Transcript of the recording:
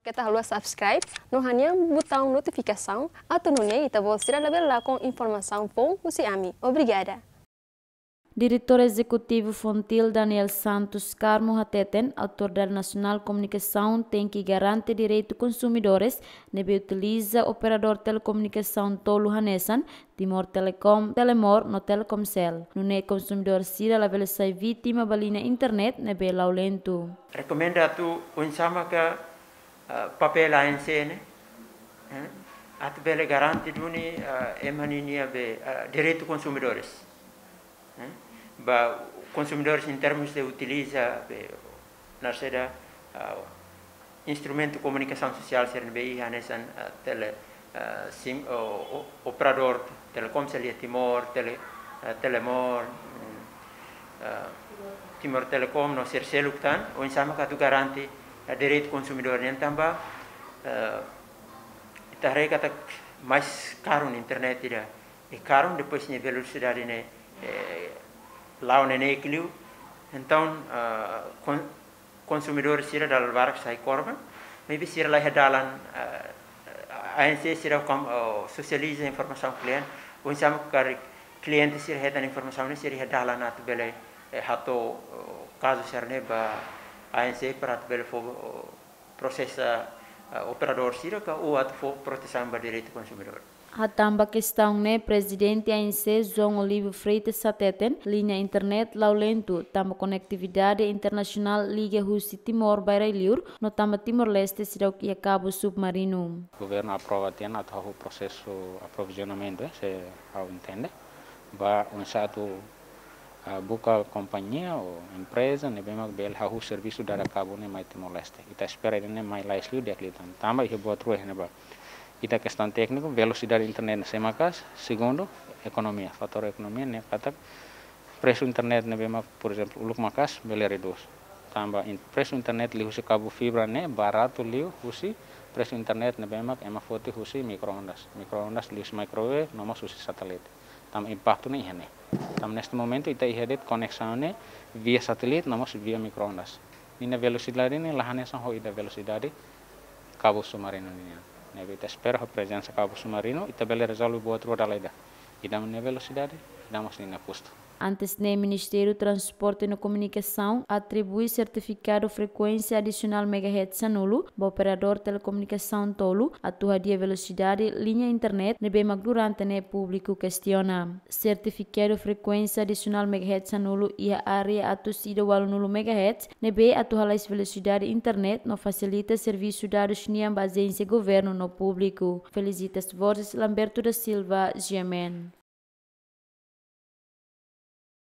Kita harus subscribe, não hanya botão notificação, atau nunya ita vou ser lá com informação bom usi ami. Obrigada. Diretor Executivo Fontil Daniel Santos Carmo Hateten, Autoridade Nacional de Comunicação, tem que garantir direito consumidores, nebe utiliza operador telecomunicação tolo hanesan, Timor Telecom, Telemor no Telkomsel. Nune consumidor sira la vele sai vítima balina internet nebe laulento. Recomenda tu unsama ka papel ANC ne, at vele garanti duni emaninia be direito consumidores. Ba consumidores em termos de utiliza na seda instrumento de comunicação social ser BI hanesan tele sim operador Telkomsel Timor Telemor Timor Telecom no ser seluktan o sama ka tu garanti direito consumidor nem tamba itare kata mais caro na internet ida e caro depois ne velocidade ne lá onde é que então consumidor sira dal barak sai korban maybe sira lá hedalan ANC sira como socializa informação cliente ou sama kar cliente sira hedan informação ne sira hedalan at bele hato caso serne ba ANC para bele fo processa operador sira ka ou at fo proteção ba direito consumidor. Hatamba questão ne presidente ANC João Olivo Freitas Sateten, linha internet laulento, tamba conectividade internacional liga Rusi Timor Bairaliur, no tamba Timor-Leste sirau que cabo submarino. O governo aprova tem até o processo aprovisionamento, se ao entende, ba um satu buka companhia ou empresa, ne bem mais bel o serviço dar a cabo ne mais Timor-Leste. Ita espera ne mais lá esliu de aclitan. Tamba ia buat rueh ne ba. Ita questão técnica, velocidade internet sem cas, segundo, economia, fator economia, né, kata preço internet né, bem, por exemplo, uluk makas, bele reduz. Tamba preço internet li husi cabo fibra né, barato li husi preço internet né, bem, ema foto husi microondas li husi microwave, nomos husi satélite. Tam impacto né, ihane. Tam neste momento ita ihadet conexão né, via satélite, nomos via microondas. Nina velocidade né, lahane são ho ida velocidade cabo submarino né. Neve espera a presença cabo submarino e também resolve boa outra leda. E damos na velocidade, damos na custo. Antes, o Ministério do Transporte e Comunicação atribui certificado frequência adicional megahertz nulo ao operador de telecomunicação tolo, a tua dia velocidade linha internet, nebe durante o público questiona. Certificado frequência adicional megahertz nulo e a área atusida walo nulo megahertz, nebe a tua velocidade internet não facilita serviço dados niam agência governo no público. Felicitas Vozes Lamberto da Silva, Gemen.